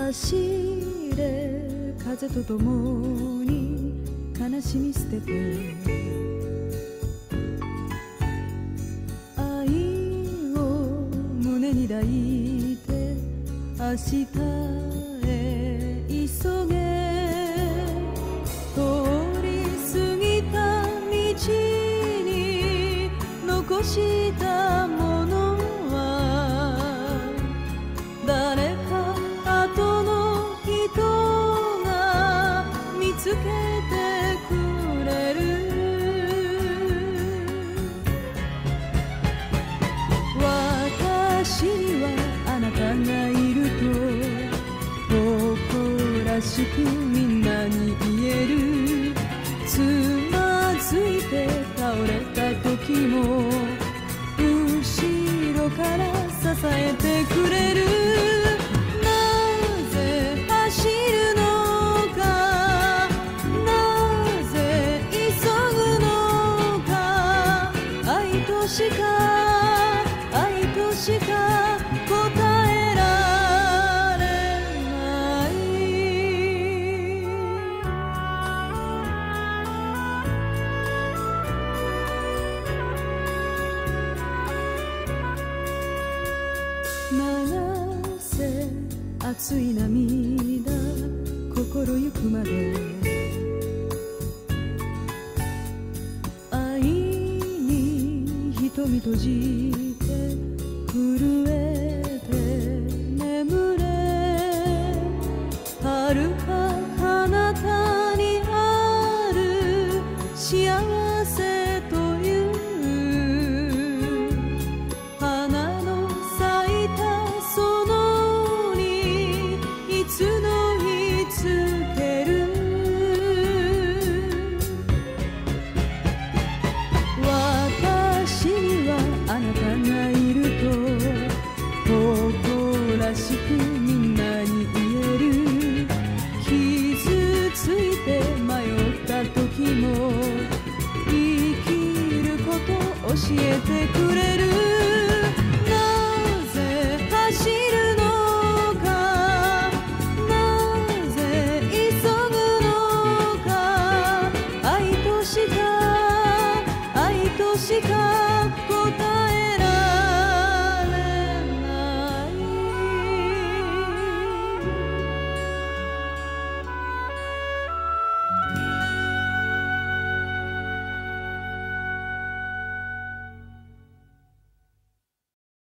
走れ風とともに悲しみ捨てて愛を胸に抱いて明日へ急げ通り過ぎた道に残したものは誰か後の人が見つけてくれる私にはあなたがいると誇らしくみんなに言えるつまずいて倒れた時も後ろから支えてくれるなぜ走るのかなぜ急ぐのか愛としか答えられない流せ熱い涙心ゆくまで愛に瞳閉じて震えて眠れ遥か